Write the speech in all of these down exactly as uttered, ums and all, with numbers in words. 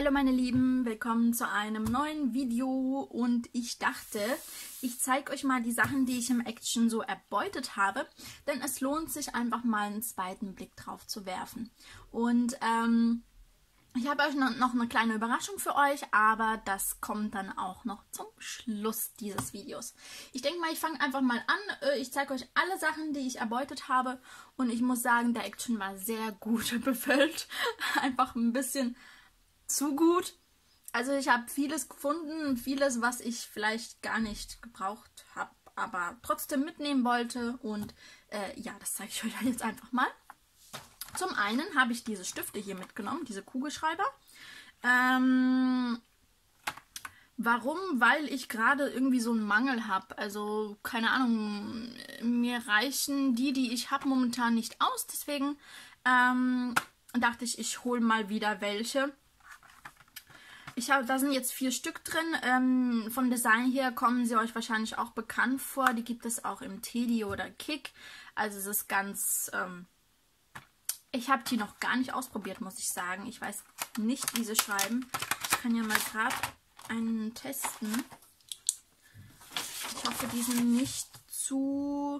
Hallo meine Lieben, willkommen zu einem neuen Video und ich dachte, ich zeige euch mal die Sachen, die ich im Action so erbeutet habe, denn es lohnt sich einfach mal einen zweiten Blick drauf zu werfen. Und ähm, ich habe euch noch eine kleine Überraschung für euch, aber das kommt dann auch noch zum Schluss dieses Videos. Ich denke mal, ich fange einfach mal an. Ich zeige euch alle Sachen, die ich erbeutet habe und ich muss sagen, der Action war sehr gut befüllt. Einfach ein bisschen zu gut. Also ich habe vieles gefunden, vieles, was ich vielleicht gar nicht gebraucht habe, aber trotzdem mitnehmen wollte und äh, ja, das zeige ich euch jetzt einfach mal. Zum einen habe ich diese Stifte hier mitgenommen, diese Kugelschreiber. Ähm, warum? Weil ich gerade irgendwie so einen Mangel habe. Also, keine Ahnung, mir reichen die, die ich habe, momentan nicht aus. Deswegen ähm, dachte ich, ich hole mal wieder welche. Ich habe, da sind jetzt vier Stück drin. Ähm, vom Design her kommen sie euch wahrscheinlich auch bekannt vor. Die gibt es auch im Teddy oder Kick. Also es ist ganz... Ähm, Ich habe die noch gar nicht ausprobiert, muss ich sagen. Ich weiß nicht, wie sie schreiben. Ich kann ja mal gerade einen testen. Ich hoffe, die sind nicht zu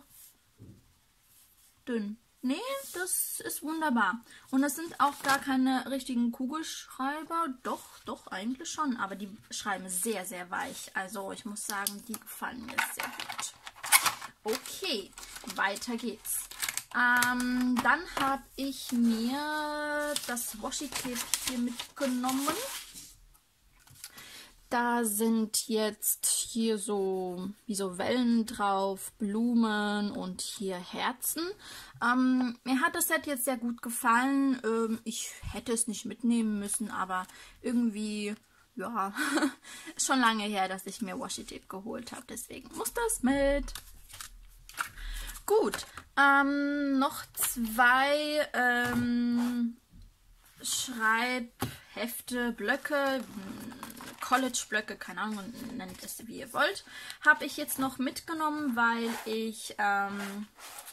dünn. Nee, das ist wunderbar. Und es sind auch gar keine richtigen Kugelschreiber. Doch, doch, eigentlich schon. Aber die schreiben sehr, sehr weich. Also ich muss sagen, die gefallen mir sehr gut. Okay, weiter geht's. Ähm, dann habe ich mir das Washi-Tape hier mitgenommen. Da sind jetzt hier so wie so Wellen drauf, Blumen und hier Herzen. Ähm, mir hat das Set jetzt sehr gut gefallen. Ähm, ich hätte es nicht mitnehmen müssen, aber irgendwie, ja, schon lange her, dass ich mir Washi-Tape geholt habe. Deswegen muss das mit. Gut, ähm, noch zwei ähm, Schreibhefte, Blöcke, College-Blöcke, keine Ahnung, nennt es wie ihr wollt, habe ich jetzt noch mitgenommen, weil ich, ähm,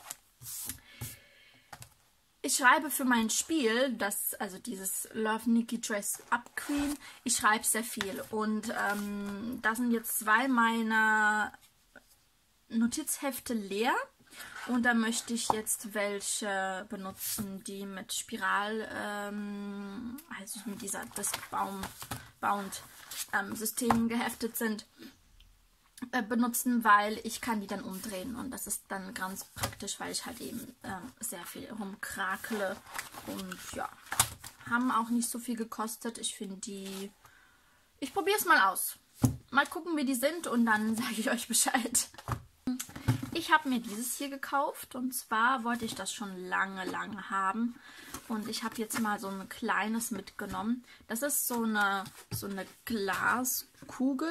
ich schreibe für mein Spiel, das, also dieses Love Nikki Dress Up Queen, ich schreibe sehr viel und ähm, da sind jetzt zwei meiner Notizhefte leer. Und da möchte ich jetzt welche benutzen, die mit Spiral, ähm, also mit dieser Disk-Bound-System ähm, geheftet sind, äh, benutzen, weil ich kann die dann umdrehen. Und das ist dann ganz praktisch, weil ich halt eben ähm, sehr viel rumkrakele. Und ja, haben auch nicht so viel gekostet. Ich finde die... Ich probiere es mal aus. Mal gucken, wie die sind und dann sage ich euch Bescheid. Ich habe mir dieses hier gekauft und zwar wollte ich das schon lange, lange haben und ich habe jetzt mal so ein kleines mitgenommen. Das ist so eine, so eine Glaskugel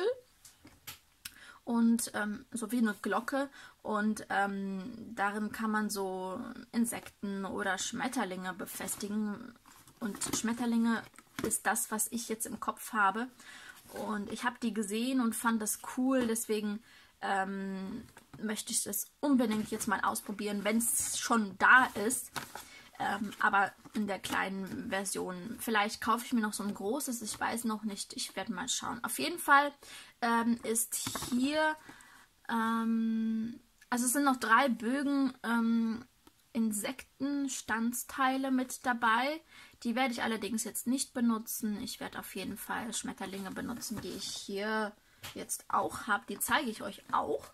und ähm, so wie eine Glocke und ähm, darin kann man so Insekten oder Schmetterlinge befestigen und Schmetterlinge ist das, was ich jetzt im Kopf habe und ich habe die gesehen und fand das cool, deswegen Ähm, möchte ich das unbedingt jetzt mal ausprobieren, wenn es schon da ist, ähm, aber in der kleinen Version. Vielleicht kaufe ich mir noch so ein großes, ich weiß noch nicht, ich werde mal schauen. Auf jeden Fall ähm, ist hier, ähm, also es sind noch drei Bögen ähm, Insektenstandsteile mit dabei. Die werde ich allerdings jetzt nicht benutzen. Ich werde auf jeden Fall Schmetterlinge benutzen, die ich hier jetzt auch habe, die zeige ich euch auch.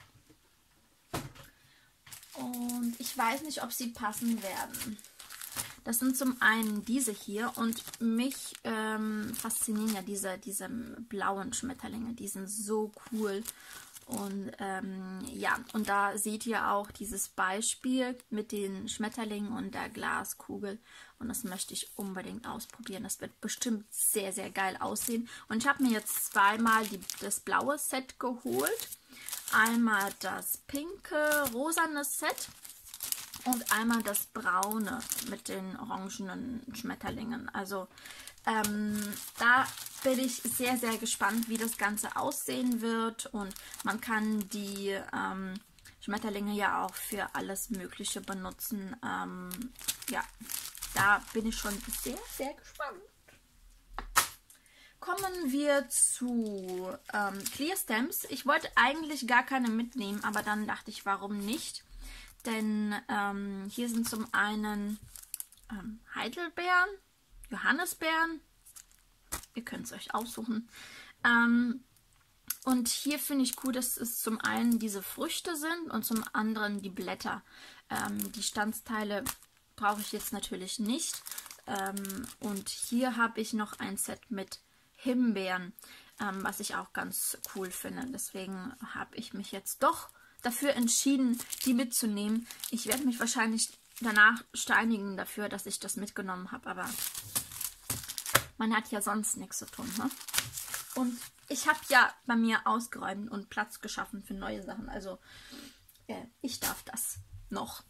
Und ich weiß nicht, ob sie passen werden. Das sind zum einen diese hier und mich ähm, faszinieren ja diese, diese blauen Schmetterlinge. Die sind so cool. Und ähm, ja, und da seht ihr auch dieses Beispiel mit den Schmetterlingen und der Glaskugel. Und das möchte ich unbedingt ausprobieren. Das wird bestimmt sehr, sehr geil aussehen. Und ich habe mir jetzt zweimal die, das blaue Set geholt. Einmal das pinke, rosane Set. Und einmal das braune mit den orangenen Schmetterlingen. Also ähm, da bin ich sehr, sehr gespannt, wie das Ganze aussehen wird. Und man kann die ähm, Schmetterlinge ja auch für alles Mögliche benutzen. Ähm, ja, da bin ich schon sehr, sehr gespannt. Kommen wir zu ähm, Clear Stamps. Ich wollte eigentlich gar keine mitnehmen, aber dann dachte ich, warum nicht? Denn ähm, hier sind zum einen ähm, Heidelbeeren, Johannisbeeren, ihr könnt es euch aussuchen. Ähm, und hier finde ich cool, dass es zum einen diese Früchte sind und zum anderen die Blätter. Ähm, die Standsteile brauche ich jetzt natürlich nicht. Ähm, und hier habe ich noch ein Set mit Himbeeren, ähm, was ich auch ganz cool finde. Deswegen habe ich mich jetzt doch dafür entschieden, die mitzunehmen. Ich werde mich wahrscheinlich danach steinigen dafür, dass ich das mitgenommen habe, aber man hat ja sonst nichts zu tun. Ne? Und ich habe ja bei mir ausgeräumt und Platz geschaffen für neue Sachen. Also äh, ich darf das noch.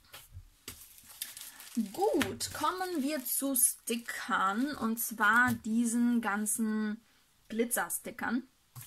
Gut, kommen wir zu Stickern, und zwar diesen ganzen Glitzer-Stickern.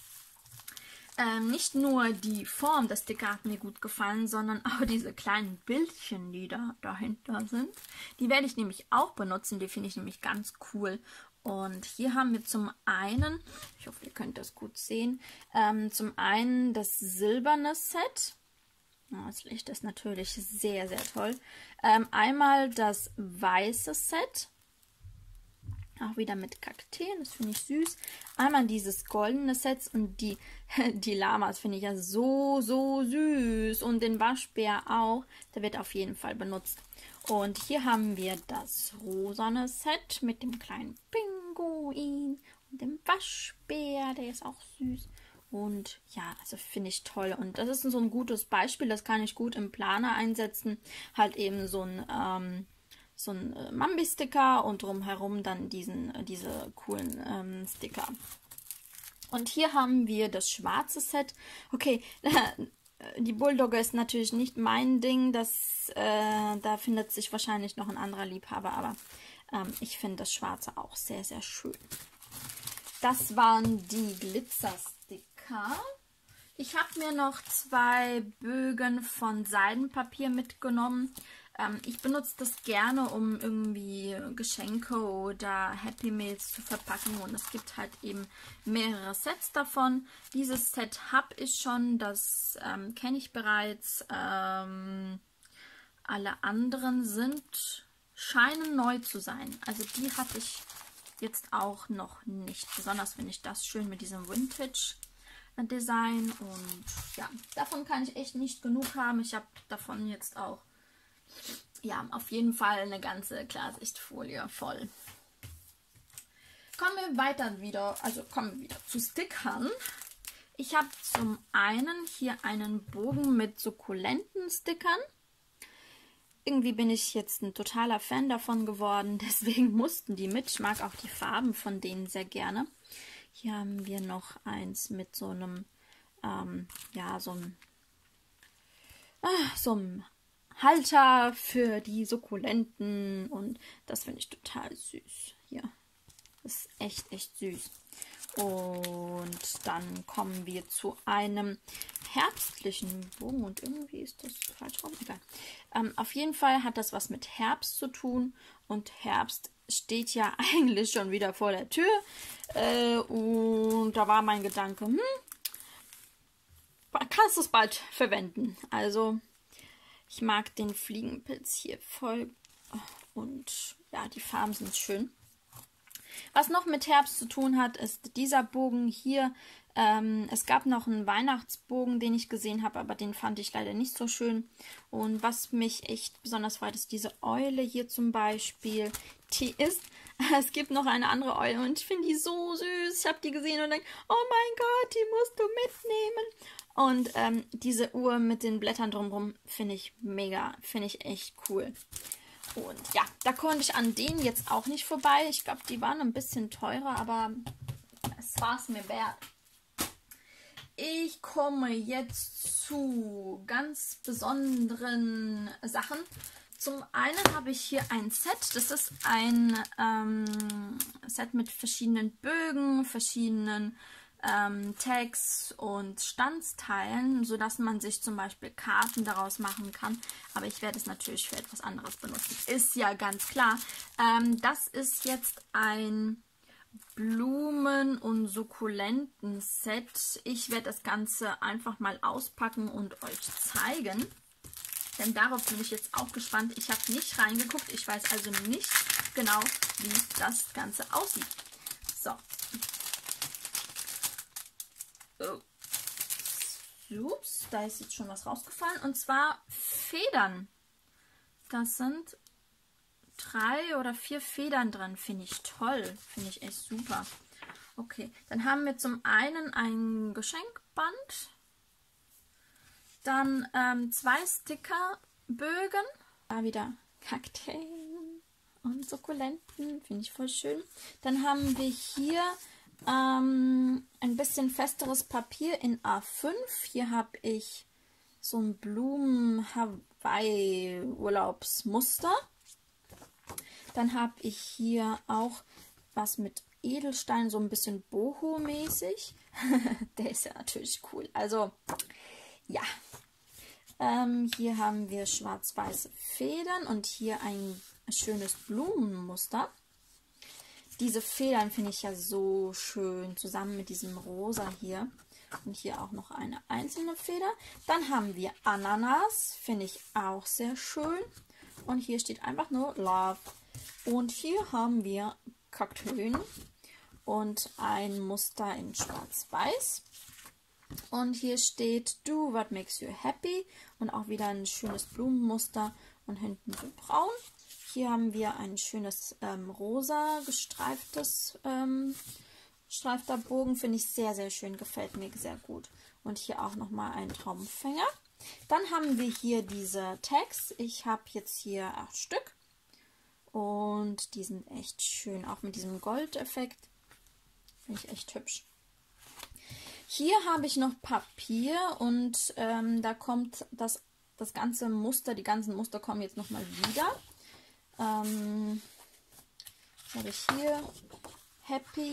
Ähm, nicht nur die Form des Sticker hat mir gut gefallen, sondern auch diese kleinen Bildchen, die da dahinter sind. Die werde ich nämlich auch benutzen, die finde ich nämlich ganz cool. Und hier haben wir zum einen, ich hoffe, ihr könnt das gut sehen, ähm, zum einen das silberne Set. Das Licht ist natürlich sehr, sehr toll. Ähm, einmal das weiße Set. Auch wieder mit Kakteen, das finde ich süß. Einmal dieses goldene Set und die, die Lamas finde ich ja so, so süß. Und den Waschbär auch, der wird auf jeden Fall benutzt. Und hier haben wir das rosane Set mit dem kleinen Pinguin und dem Waschbär, der ist auch süß. Und ja, also finde ich toll. Und das ist so ein gutes Beispiel, das kann ich gut im Planer einsetzen. Halt eben so ein, ähm, so ein äh, Mambi-Sticker und drumherum dann diesen, äh, diese coolen ähm, Sticker. Und hier haben wir das schwarze Set. Okay, die Bulldogge ist natürlich nicht mein Ding. Das, äh, da findet sich wahrscheinlich noch ein anderer Liebhaber. Aber ähm, ich finde das schwarze auch sehr, sehr schön. Das waren die Glitzer-Sticker. Ich habe mir noch zwei Bögen von Seidenpapier mitgenommen. Ähm, ich benutze das gerne, um irgendwie Geschenke oder Happy Meals zu verpacken. Und es gibt halt eben mehrere Sets davon. Dieses Set habe ich schon, das ähm, kenne ich bereits. Ähm, alle anderen sind, scheinen neu zu sein. Also die hatte ich jetzt auch noch nicht. Besonders finde ich das schön mit diesem Vintage Design, und ja, davon kann ich echt nicht genug haben. Ich habe davon jetzt auch, ja, auf jeden Fall eine ganze Klarsichtfolie voll. Kommen wir weiter wieder, also kommen wir wieder zu Stickern. Ich habe zum einen hier einen Bogen mit sukkulenten Stickern. Irgendwie bin ich jetzt ein totaler Fan davon geworden, deswegen mussten die mit. Ich mag auch die Farben von denen sehr gerne. Hier haben wir noch eins mit so einem, ähm, ja, so einem, ah, so einem Halter für die Sukkulenten, und das finde ich total süß. Hier, das ist echt, echt süß. Und dann kommen wir zu einem herbstlichen Bogen, und irgendwie ist das falsch rum. Egal. Ähm, auf jeden Fall hat das was mit Herbst zu tun, und Herbst steht ja eigentlich schon wieder vor der Tür. Äh, und da war mein Gedanke, hm, kannst du es bald verwenden. Also ich mag den Fliegenpilz hier voll, und ja, die Farben sind schön. Was noch mit Herbst zu tun hat, ist dieser Bogen hier. Ähm, es gab noch einen Weihnachtsbogen, den ich gesehen habe, aber den fand ich leider nicht so schön. Und was mich echt besonders freut, ist diese Eule hier zum Beispiel. Die ist, es gibt noch eine andere Eule, und ich finde die so süß. Ich habe die gesehen und denke, oh mein Gott, die musst du mitnehmen. Und ähm, diese Uhr mit den Blättern drumherum finde ich mega, finde ich echt cool. Und ja, da konnte ich an denen jetzt auch nicht vorbei. Ich glaube, die waren ein bisschen teurer, aber es war es mir wert. Ich komme jetzt zu ganz besonderen Sachen. Zum einen habe ich hier ein Set. Das ist ein ähm, Set mit verschiedenen Bögen, verschiedenen ähm, Tags und Standsteilen, sodass man sich zum Beispiel Karten daraus machen kann. Aber ich werde es natürlich für etwas anderes benutzen. Ist ja ganz klar. Ähm, das ist jetzt ein Blumen- und Sukkulenten-Set. Ich werde das Ganze einfach mal auspacken und euch zeigen. Denn darauf bin ich jetzt auch gespannt. Ich habe nicht reingeguckt. Ich weiß also nicht genau, wie das Ganze aussieht. So. Oh. Ups, da ist jetzt schon was rausgefallen. Und zwar Federn. Das sind drei oder vier Federn drin. Finde ich toll. Finde ich echt super. Okay, dann haben wir zum einen ein Geschenkband. Dann ähm, zwei Stickerbögen. Da wieder Kakteen und Sukkulenten. Finde ich voll schön. Dann haben wir hier ähm, ein bisschen festeres Papier in A fünf. Hier habe ich so ein Blumen-Hawaii-Urlaubsmuster. Dann habe ich hier auch was mit Edelstein, so ein bisschen Boho-mäßig. Der ist ja natürlich cool. Also, ja. Ähm, hier haben wir schwarz-weiße Federn und hier ein schönes Blumenmuster. Diese Federn finde ich ja so schön, zusammen mit diesem Rosa hier. Und hier auch noch eine einzelne Feder. Dann haben wir Ananas, finde ich auch sehr schön. Und hier steht einfach nur Love. Und hier haben wir Kakteen und ein Muster in schwarz-weiß. Und hier steht Do What Makes You Happy und auch wieder ein schönes Blumenmuster und hinten so braun. Hier haben wir ein schönes ähm, rosa gestreiftes ähm, streifter Bogen. Finde ich sehr, sehr schön. Gefällt mir sehr gut. Und hier auch nochmal ein Traumfänger. Dann haben wir hier diese Tags. Ich habe jetzt hier acht Stück. Und die sind echt schön. Auch mit diesem Goldeffekt. Finde ich echt hübsch. Hier habe ich noch Papier. Und ähm, da kommt das, das ganze Muster. Die ganzen Muster kommen jetzt nochmal wieder. Ähm, was habe ich hier? Happy.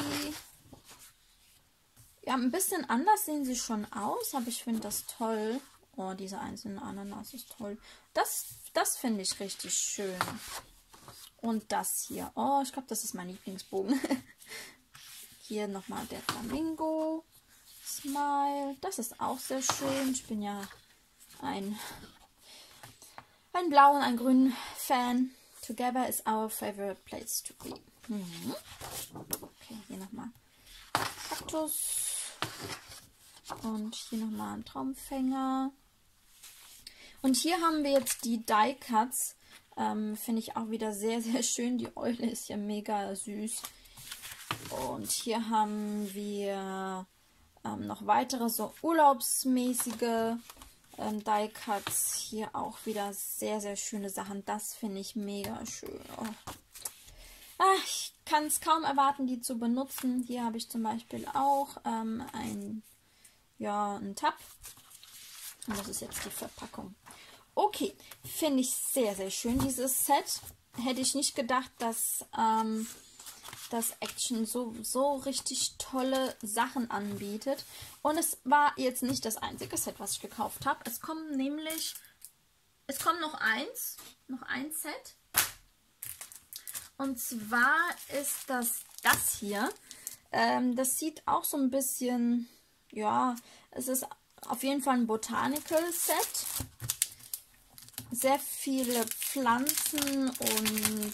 Ja, ein bisschen anders sehen sie schon aus, aber ich finde das toll. Oh, diese einzelnen Ananas ist toll. Das, das finde ich richtig schön. Und das hier. Oh, ich glaube, das ist mein Lieblingsbogen. Hier nochmal der Flamingo. Smile. Das ist auch sehr schön. Ich bin ja ein, ein Blau- und ein Grün-Fan. Together is our favorite place to be. Mhm. Okay, hier nochmal Kaktus. Und hier nochmal ein Traumfänger. Und hier haben wir jetzt die Die Cuts. Ähm, Finde ich auch wieder sehr, sehr schön. Die Eule ist ja mega süß. Und hier haben wir ähm, noch weitere so urlaubsmäßige ähm, Die Cuts. Hier auch wieder sehr, sehr schöne Sachen. Das finde ich mega schön. Oh. Ah, ich kann es kaum erwarten, die zu benutzen. Hier habe ich zum Beispiel auch ähm, ein, ja, einen Tab. Und das ist jetzt die Verpackung. Okay, finde ich sehr, sehr schön, dieses Set. Hätte ich nicht gedacht, dass ähm, das Action so, so richtig tolle Sachen anbietet. Und es war jetzt nicht das einzige Set, was ich gekauft habe. Es kommen nämlich, es kommt noch eins, noch ein Set. Und zwar ist das das hier. Ähm, das sieht auch so ein bisschen, ja, es ist auf jeden Fall ein Botanical Set. Sehr viele Pflanzen und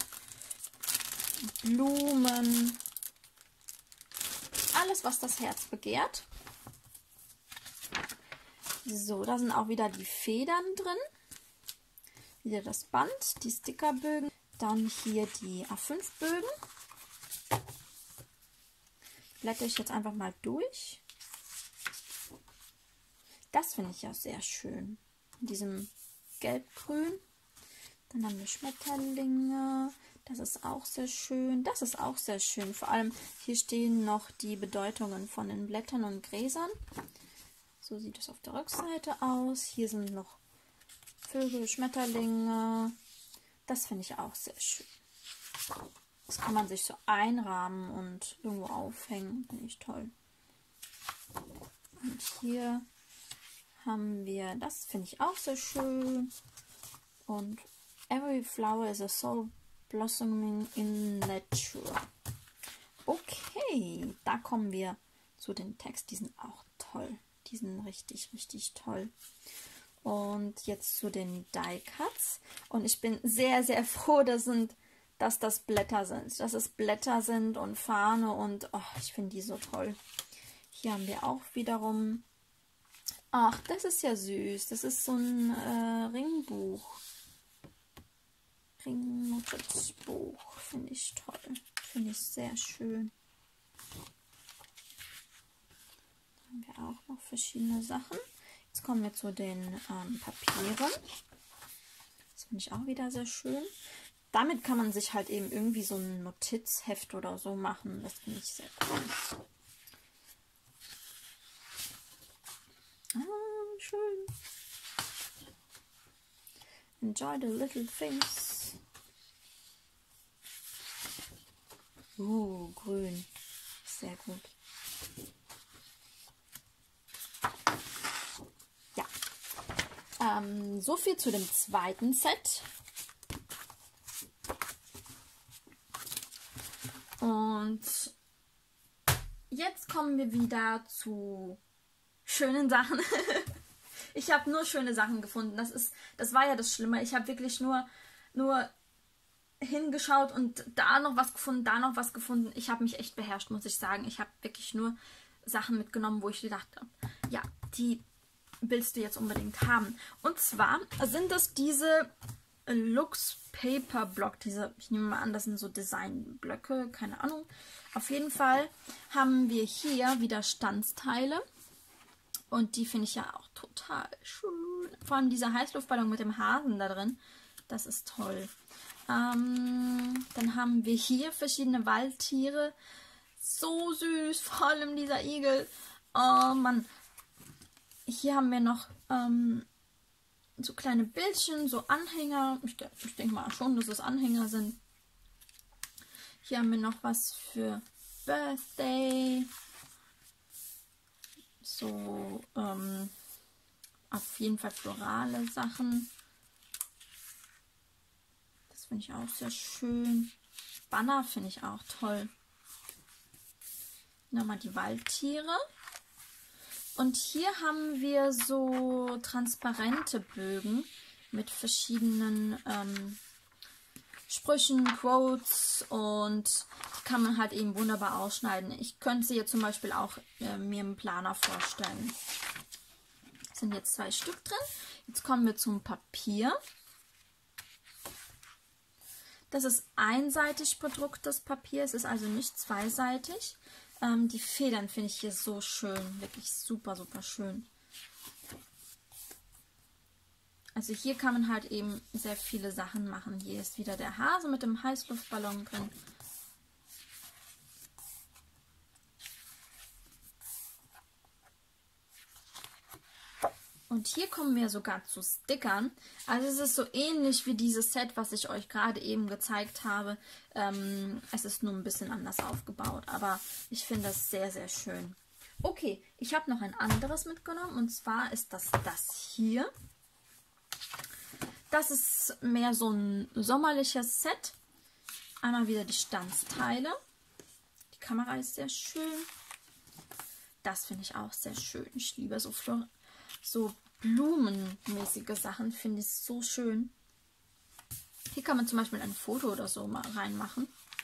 Blumen. Alles, was das Herz begehrt. So, da sind auch wieder die Federn drin. Wieder das Band, die Stickerbögen. Dann hier die A fünf Bögen. Blätter ich jetzt einfach mal durch. Das finde ich ja sehr schön. In diesem Gelb-Grün. Dann haben wir Schmetterlinge. Das ist auch sehr schön. Das ist auch sehr schön. Vor allem hier stehen noch die Bedeutungen von den Blättern und Gräsern. So sieht es auf der Rückseite aus. Hier sind noch Vögel, Schmetterlinge. Das finde ich auch sehr schön. Das kann man sich so einrahmen und irgendwo aufhängen. Finde ich toll. Und hier haben wir, das finde ich auch sehr schön. Und Every flower is a soul blossoming in nature. Okay, da kommen wir zu den Text. Die sind auch toll. Die sind richtig, richtig toll. Und jetzt zu den Die Cuts. Und ich bin sehr, sehr froh, dass, sind, dass das Blätter sind. Dass es Blätter sind und Fahne. Und oh, ich finde die so toll. Hier haben wir auch wiederum... Ach, das ist ja süß. Das ist so ein äh, Ringbuch. Ringnotizbuch. Finde ich toll. Finde ich sehr schön. Da haben wir auch noch verschiedene Sachen. Jetzt kommen wir zu den ähm, Papieren. Das finde ich auch wieder sehr schön. Damit kann man sich halt eben irgendwie so ein Notizheft oder so machen. Das finde ich sehr cool. Ah, schön. Enjoy the little things. Uh, grün. Sehr gut. Ja. Ähm, so viel zu dem zweiten Set. Und jetzt kommen wir wieder zu schönen Sachen. Ich habe nur schöne Sachen gefunden. Das ist, das war ja das Schlimme. Ich habe wirklich nur, nur hingeschaut und da noch was gefunden, da noch was gefunden. Ich habe mich echt beherrscht, muss ich sagen. Ich habe wirklich nur Sachen mitgenommen, wo ich gedacht habe, ja, die willst du jetzt unbedingt haben. Und zwar sind das diese Lux Paper Block. Diese, ich nehme mal an, das sind so Designblöcke, keine Ahnung. Auf jeden Fall haben wir hier Widerstandsteile. Und die finde ich ja auch total schön. Vor allem dieser Heißluftballon mit dem Hasen da drin. Das ist toll. Ähm, dann haben wir hier verschiedene Waldtiere. So süß. Vor allem dieser Igel. Oh Mann. Hier haben wir noch ähm, so kleine Bildchen, so Anhänger. Ich, ich denke mal schon, dass es Anhänger sind. Hier haben wir noch was für Birthday. So, ähm, auf jeden Fall florale Sachen. Das finde ich auch sehr schön. Banner finde ich auch toll. Nochmal die Waldtiere. Und hier haben wir so transparente Bögen mit verschiedenen ähm, Sprüchen, Quotes, und die kann man halt eben wunderbar ausschneiden. Ich könnte sie jetzt zum Beispiel auch äh, mir im Planer vorstellen. Es sind jetzt zwei Stück drin. Jetzt kommen wir zum Papier. Das ist einseitig bedrucktes Papier. Es ist also nicht zweiseitig. Ähm, die Federn finde ich hier so schön. Wirklich super, super schön. Also hier kann man halt eben sehr viele Sachen machen. Hier ist wieder der Hase mit dem Heißluftballon drin. Und hier kommen wir sogar zu Stickern. Also es ist so ähnlich wie dieses Set, was ich euch gerade eben gezeigt habe. Ähm, es ist nur ein bisschen anders aufgebaut, aber ich finde das sehr, sehr schön. Okay, ich habe noch ein anderes mitgenommen, und zwar ist das das hier. Das ist mehr so ein sommerliches Set. Einmal wieder die Stanzteile. Die Kamera ist sehr schön. Das finde ich auch sehr schön. Ich liebe so, so blumenmäßige Sachen. Finde ich so schön. Hier kann man zum Beispiel ein Foto oder so mal reinmachen.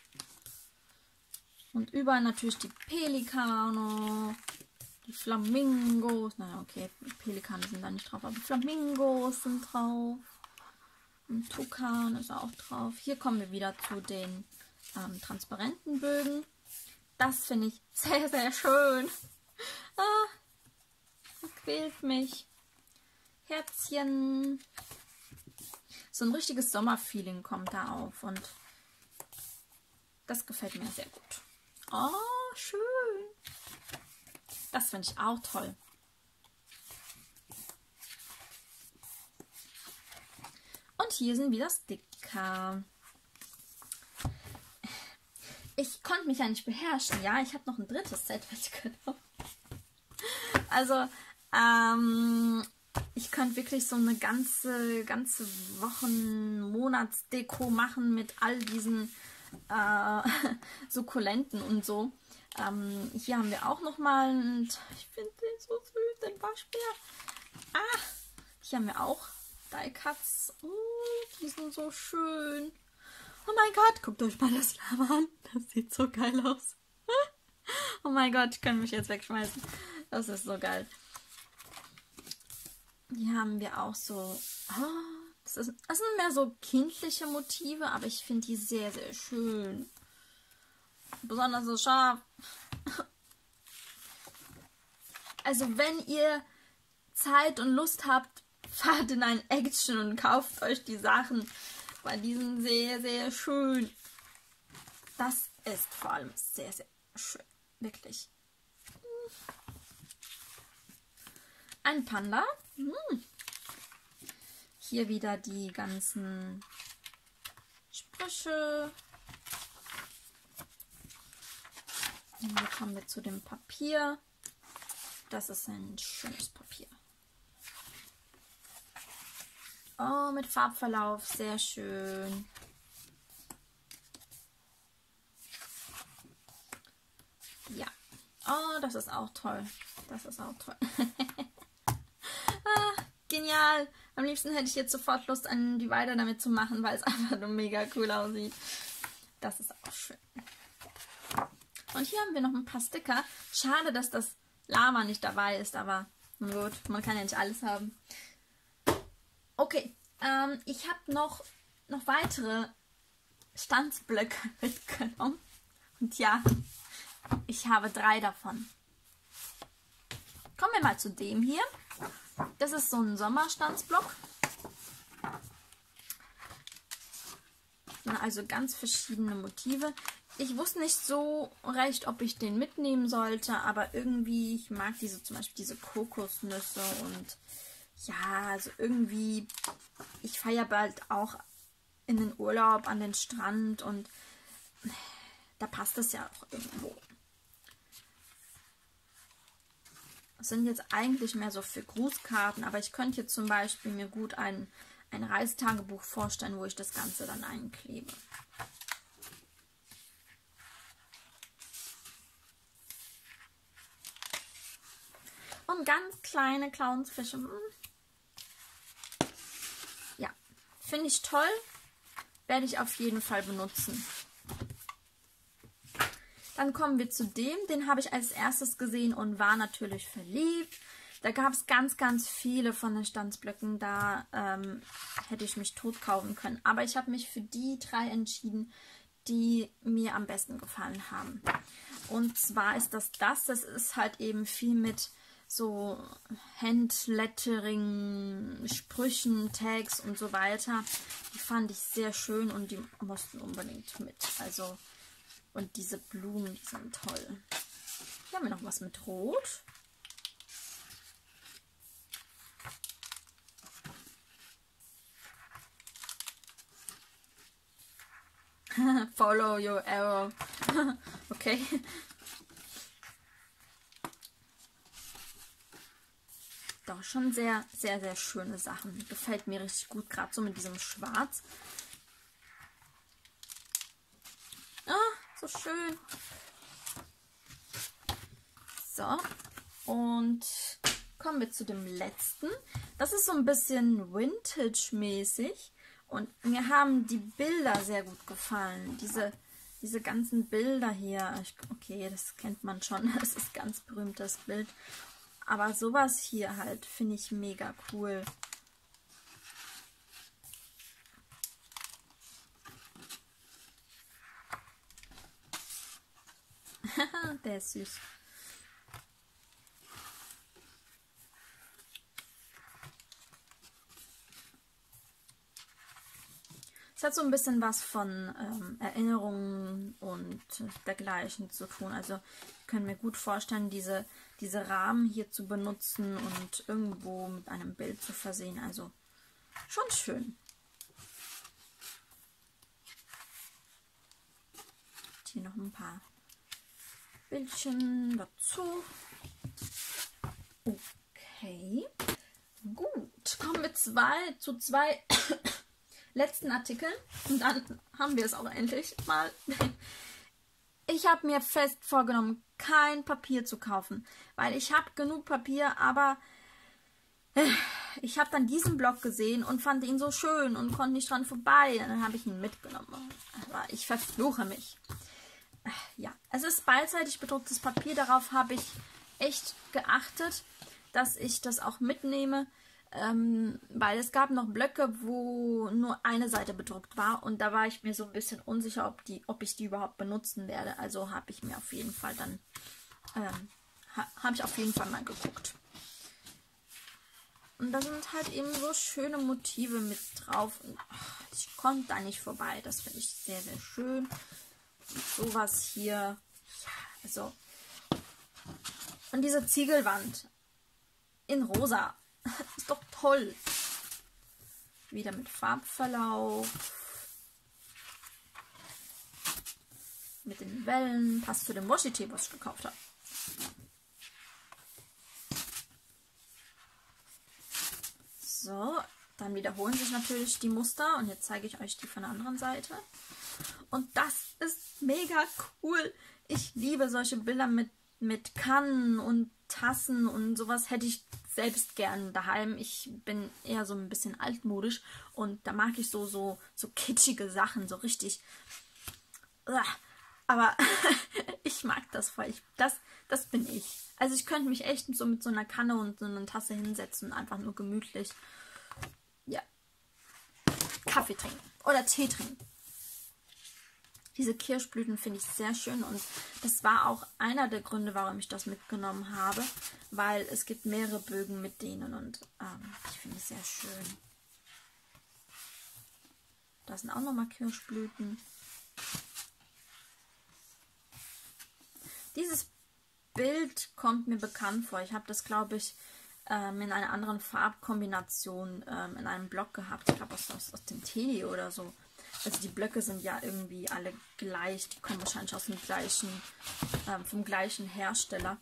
Und überall natürlich die Pelikane, die Flamingos. Naja, okay, Pelikane sind da nicht drauf, aber Flamingos sind drauf. Ein Tukan ist auch drauf. Hier kommen wir wieder zu den ähm, transparenten Bögen. Das finde ich sehr, sehr schön. Ah, das quält mich. Herzchen. So ein richtiges Sommerfeeling kommt da auf. Und das gefällt mir sehr gut. Oh, schön. Das finde ich auch toll. Und hier sind wieder Sticker. Ich konnte mich ja nicht beherrschen. Ja, ich habe noch ein drittes Set mitgenommen. Also, ähm, ich könnte wirklich so eine ganze, ganze Wochen-Monatsdeko machen mit all diesen äh, Sukkulenten und so. Ähm, hier haben wir auch nochmal, ich finde den so süß, den Waschbär. Ah, hier haben wir auch Die Cuts. Oh, die sind so schön. Oh mein Gott, guckt euch mal das Lava an. Das sieht so geil aus. Oh mein Gott, ich kann mich jetzt wegschmeißen. Das ist so geil. Hier haben wir auch so... Oh, das, ist, das sind mehr so kindliche Motive, aber ich finde die sehr, sehr schön. Besonders so scharf. Also wenn ihr Zeit und Lust habt, fahrt in ein Action und kauft euch die Sachen, weil die sind sehr, sehr schön. Das ist vor allem sehr, sehr schön. Wirklich. Ein Panda. Hm. Hier wieder die ganzen Sprüche. Und hier kommen wir zu dem Papier. Das ist ein schönes Papier. Oh, mit Farbverlauf. Sehr schön. Ja. Oh, das ist auch toll. Das ist auch toll. Ah, genial. Am liebsten hätte ich jetzt sofort Lust, einen Divider damit zu machen, weil es einfach nur mega cool aussieht. Das ist auch schön. Und hier haben wir noch ein paar Sticker. Schade, dass das Lama nicht dabei ist, aber gut, man kann ja nicht alles haben. Okay, ähm, ich habe noch, noch weitere Stanzblöcke mitgenommen. Und ja, ich habe drei davon. Kommen wir mal zu dem hier. Das ist so ein Sommerstanzblock. Also ganz verschiedene Motive. Ich wusste nicht so recht, ob ich den mitnehmen sollte, aber irgendwie, ich mag diese, zum Beispiel diese Kokosnüsse und ja, also irgendwie, ich feiere bald auch in den Urlaub an den Strand und da passt es ja auch irgendwo. Das sind jetzt eigentlich mehr so für Grußkarten, aber ich könnte jetzt zum Beispiel mir gut ein, ein Reisetagebuch vorstellen, wo ich das Ganze dann einklebe. Und ganz kleine Clownsfische. Ja, finde ich toll. Werde ich auf jeden Fall benutzen. Dann kommen wir zu dem. Den habe ich als erstes gesehen und war natürlich verliebt. Da gab es ganz, ganz viele von den Stanzblöcken. Da ähm, hätte ich mich tot kaufen können. Aber ich habe mich für die drei entschieden, die mir am besten gefallen haben. Und zwar ist das das. Das ist halt eben viel mit so Handlettering, Sprüchen, Tags und so weiter. Die fand ich sehr schön und die mussten unbedingt mit. Also, und diese Blumen, die sind toll. Hier haben wir noch was mit Rot. Follow your arrow. Okay. Doch, schon sehr, sehr, sehr schöne Sachen. Gefällt mir richtig gut, gerade so mit diesem Schwarz. Ah, so schön. So, und kommen wir zu dem letzten. Das ist so ein bisschen Vintage-mäßig. Und mir haben die Bilder sehr gut gefallen. Diese, diese ganzen Bilder hier. Okay, das kennt man schon. Das ist ein ganz berühmtes Bild. Aber sowas hier halt finde ich mega cool. Der ist süß. Es hat so ein bisschen was von ähm, Erinnerungen und dergleichen zu tun. Also ich kann mir gut vorstellen, diese, diese Rahmen hier zu benutzen und irgendwo mit einem Bild zu versehen. Also schon schön. Hier noch ein paar Bildchen dazu. Okay. Gut. Kommen wir zwei, zu zwei letzten Artikeln. Und dann haben wir es auch endlich mal. Ich habe mir fest vorgenommen, kein Papier zu kaufen, weil ich habe genug Papier, aber ich habe dann diesen Block gesehen und fand ihn so schön und konnte nicht dran vorbei. Dann habe ich ihn mitgenommen. Aber ich verfluche mich. Ja, es ist beidseitig bedrucktes Papier. Darauf habe ich echt geachtet, dass ich das auch mitnehme, ähm, weil es gab noch Blöcke, wo nur eine Seite bedruckt war und da war ich mir so ein bisschen unsicher, ob, die, ob ich die überhaupt benutzen werde. Also habe ich mir auf jeden Fall dann, ähm, ha, habe ich auf jeden Fall mal geguckt. Und da sind halt eben so schöne Motive mit drauf. Und, ach, ich konnte da nicht vorbei. Das finde ich sehr, sehr schön. Und sowas hier. Ja, also. Und diese Ziegelwand in rosa. Ist doch toll. Wieder mit Farbverlauf. Mit den Wellen. Passt zu dem Washi-Tee, was ich gekauft habe. So, dann wiederholen sich natürlich die Muster. Und jetzt zeige ich euch die von der anderen Seite. Und das ist mega cool. Ich liebe solche Bilder mit, mit Kannen und Tassen und sowas hätte ich selbst gern daheim. Ich bin eher so ein bisschen altmodisch und da mag ich so, so, so kitschige Sachen, so richtig. Aber ich mag das voll. Ich, das, das bin ich. Also ich könnte mich echt so mit so einer Kanne und so einer Tasse hinsetzen, einfach nur gemütlich. Ja. Kaffee trinken oder Tee trinken. Diese Kirschblüten finde ich sehr schön und das war auch einer der Gründe, warum ich das mitgenommen habe, weil es gibt mehrere Bögen mit denen und ähm, ich finde es sehr schön. Da sind auch nochmal Kirschblüten. Dieses Bild kommt mir bekannt vor. Ich habe das, glaube ich, ähm, in einer anderen Farbkombination ähm, in einem Blog gehabt. Ich glaube, aus, aus, aus dem Teddy oder so. Also die Blöcke sind ja irgendwie alle gleich. Die kommen wahrscheinlich aus dem gleichen, ähm, vom gleichen Hersteller.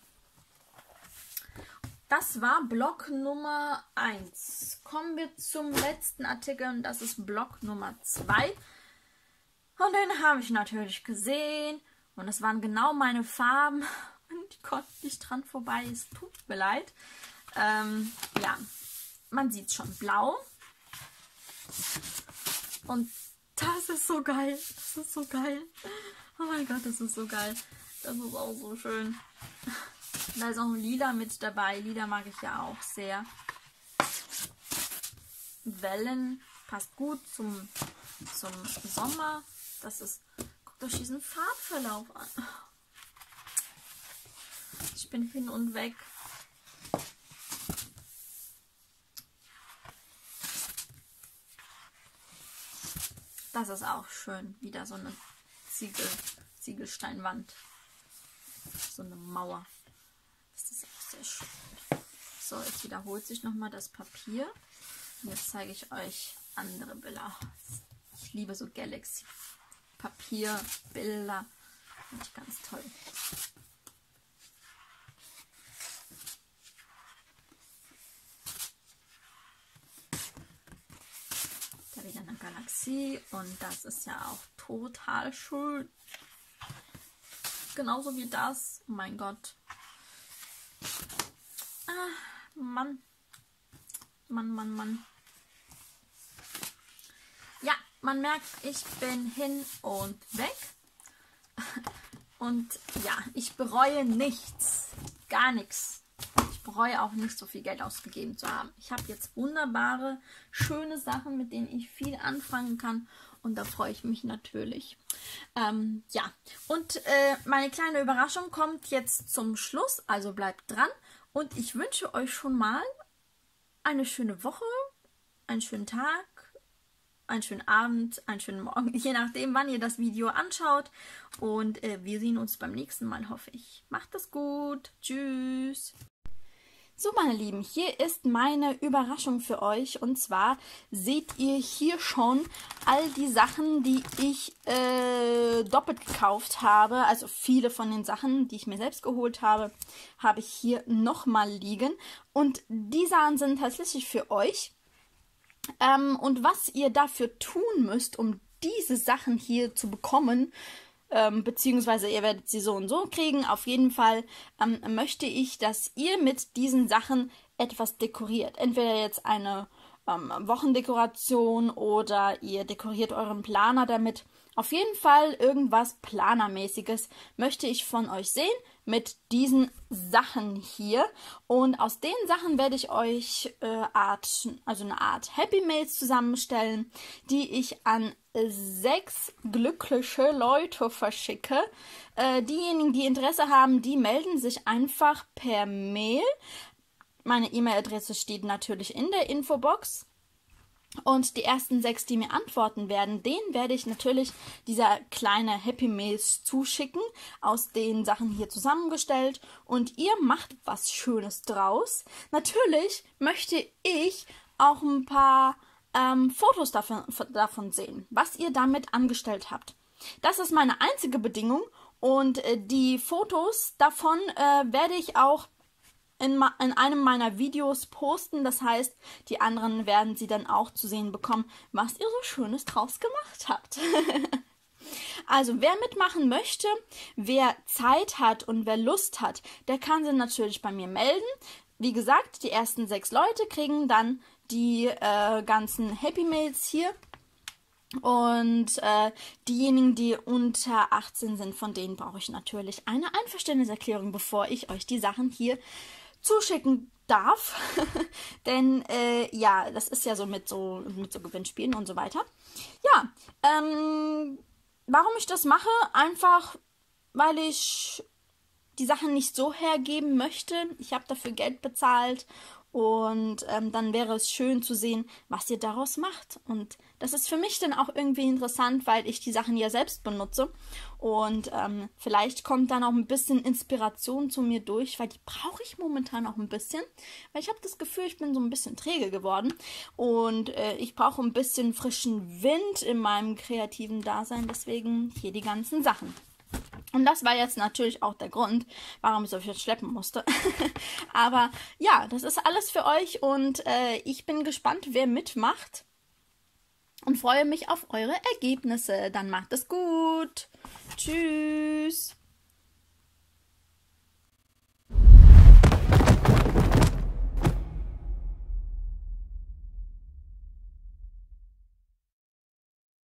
Das war Block Nummer eins. Kommen wir zum letzten Artikel und das ist Block Nummer zwei. Und den habe ich natürlich gesehen. Und das waren genau meine Farben. Und ich konnte nicht dran vorbei. Es tut mir leid. Ähm, ja, man sieht schon blau. Und das ist so geil. Das ist so geil. Oh mein Gott, das ist so geil. Das ist auch so schön. Da ist auch ein Lila mit dabei. Lila mag ich ja auch sehr. Wellen passt gut zum, zum Sommer. Das ist, guckt euch diesen Farbverlauf an. Ich bin hin und weg. Das ist auch schön. Wieder so eine Ziegel, Ziegelsteinwand. So eine Mauer. Das ist auch sehr schön. So, jetzt wiederholt sich nochmal das Papier. Und jetzt zeige ich euch andere Bilder. Ich liebe so Galaxy. Papier, Bilder. Finde ich ganz toll. Da wieder eine Galaxie und das ist ja auch total schön. Genauso wie das. Oh mein Gott. Ah, Mann. Mann, Mann, Mann. Ja, man merkt, ich bin hin und weg. Und ja, ich bereue nichts. Gar nichts. Ich bereue auch nicht, so viel Geld ausgegeben zu haben. Ich habe jetzt wunderbare, schöne Sachen, mit denen ich viel anfangen kann. Und da freue ich mich natürlich. Ähm, ja, und äh, meine kleine Überraschung kommt jetzt zum Schluss. Also bleibt dran. Und ich wünsche euch schon mal eine schöne Woche, einen schönen Tag, einen schönen Abend, einen schönen Morgen, je nachdem, wann ihr das Video anschaut. Und äh, wir sehen uns beim nächsten Mal, hoffe ich. Macht es gut. Tschüss. So, meine Lieben, hier ist meine Überraschung für euch. Und zwar seht ihr hier schon all die Sachen, die ich äh, doppelt gekauft habe. Also viele von den Sachen, die ich mir selbst geholt habe, habe ich hier nochmal liegen. Und die Sachen sind tatsächlich für euch. Ähm, und was ihr dafür tun müsst, um diese Sachen hier zu bekommen, ähm, beziehungsweise ihr werdet sie so und so kriegen, auf jeden Fall ähm, möchte ich, dass ihr mit diesen Sachen etwas dekoriert. Entweder jetzt eine ähm, Wochendekoration oder ihr dekoriert euren Planer damit. Auf jeden Fall irgendwas Planermäßiges möchte ich von euch sehen mit diesen Sachen hier. Und aus den Sachen werde ich euch äh, Art, also eine Art Happy Mails zusammenstellen, die ich an sechs glückliche Leute verschicke. Äh, diejenigen, die Interesse haben, die melden sich einfach per Mail. Meine E-Mail-Adresse steht natürlich in der Infobox. Und die ersten sechs, die mir antworten werden, denen werde ich natürlich dieser kleine Happy Mails zuschicken, aus den Sachen hier zusammengestellt. Und ihr macht was Schönes draus. Natürlich möchte ich auch ein paar ähm, Fotos davon, davon sehen, was ihr damit angestellt habt. Das ist meine einzige Bedingung. Und äh, die Fotos davon äh, werde ich auch In, in einem meiner Videos posten. Das heißt, die anderen werden sie dann auch zu sehen bekommen, was ihr so Schönes draus gemacht habt. Also, wer mitmachen möchte, wer Zeit hat und wer Lust hat, der kann sich natürlich bei mir melden. Wie gesagt, die ersten sechs Leute kriegen dann die äh, ganzen Happy Mails hier. Und äh, diejenigen, die unter achtzehn sind, von denen brauche ich natürlich eine Einverständniserklärung, bevor ich euch die Sachen hier zuschicken darf. Denn äh, ja, das ist ja so mit so mit so Gewinnspielen und so weiter. Ja, ähm, warum ich das mache? Einfach, weil ich die Sachen nicht so hergeben möchte. Ich habe dafür Geld bezahlt. Und ähm, dann wäre es schön zu sehen, was ihr daraus macht. Und das ist für mich dann auch irgendwie interessant, weil ich die Sachen ja selbst benutze. Und ähm, vielleicht kommt dann auch ein bisschen Inspiration zu mir durch, weil die brauche ich momentan auch ein bisschen. Weil ich habe das Gefühl, ich bin so ein bisschen träge geworden. Und äh, ich brauche ein bisschen frischen Wind in meinem kreativen Dasein. Deswegen hier die ganzen Sachen. Und das war jetzt natürlich auch der Grund, warum ich so viel schleppen musste. Aber ja, das ist alles für euch und äh, ich bin gespannt, wer mitmacht. Und freue mich auf eure Ergebnisse. Dann macht es gut. Tschüss.